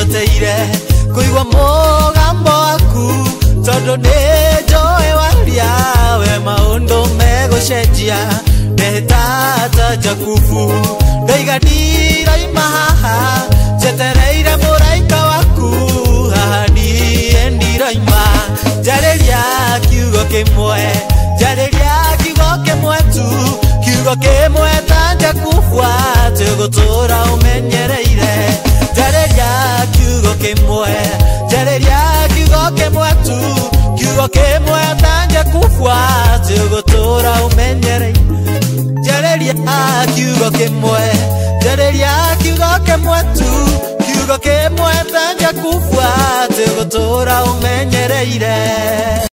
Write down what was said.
njeteire kuigwa mugambo waku tondu ninjoe waria we maundu megucenjia ni tata Jakubu ndoiganira imahaha njetereire muraika waku haha nie ndiraima njariria kiugo kimwe tu kiugo kimwe ta Jakubu tugutura umenyereire njariria kiugo kimwe tu kiugo kimwe ta Jakubu tugutura umenyereire njariria kiugo kimwe tu kiugo kimwe ta Jakubu tugutura umenyereire